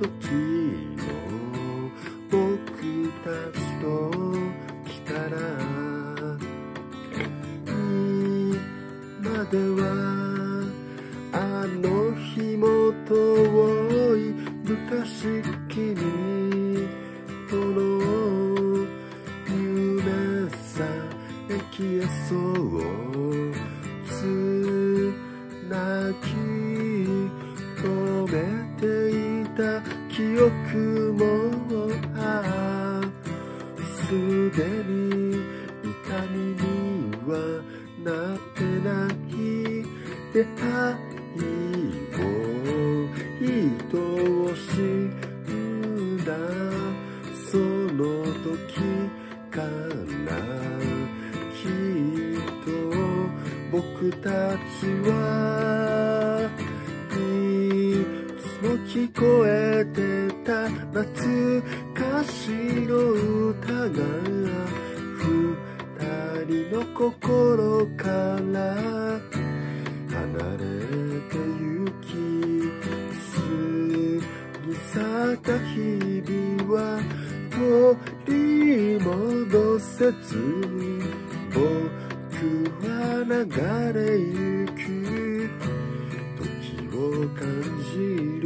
時の僕たちと来たら、今ではあの日も遠い昔君との夢さえ消えそうつなぎ止めていた記憶もすでに痛みにはなってない出会いを愛しんだその時からきっと僕たちはいつも聞こえてた懐かしの歌が二人の心から離れてゆき過ぎ去った日々は取り戻せずに僕は流れゆく時を感じる。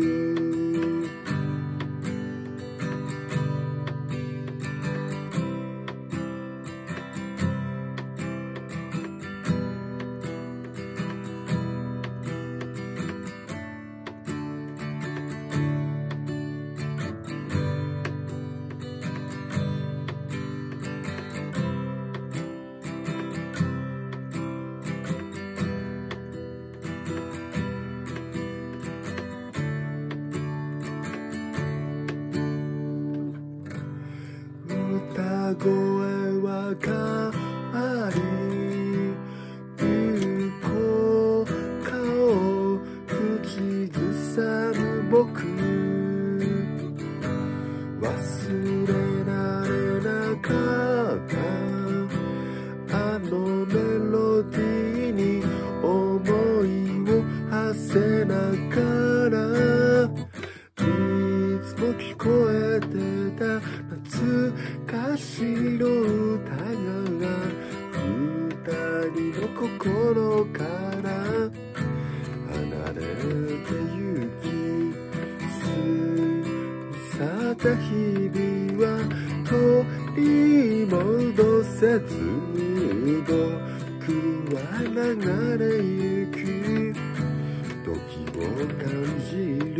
歌声は変わりゆこう顔口ずさむ僕忘れられなかったあのメロディーに思いを馳せながらいつも聞こえてた懐かしの歌が二人の心から離れてゆき過ぎ去った日々は取り戻せず僕は流れゆく時を感じる。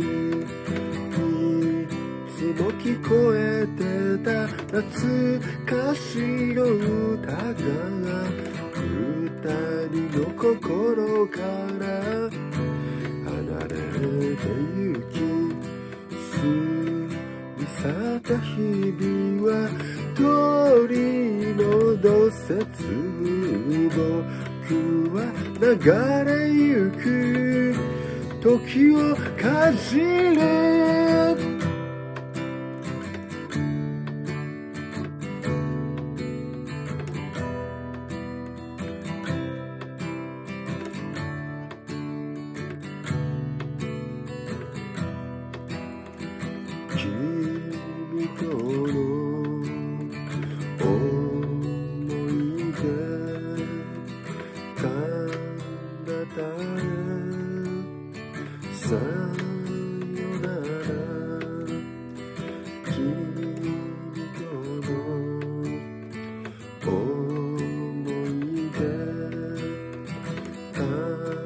いつも聞こえてた懐かしの歌が二人の心から離れてゆき過ぎ去った日々は取り戻せず僕は流れゆく時を感じる。君との思い出彼方へさよなら君との思い出彼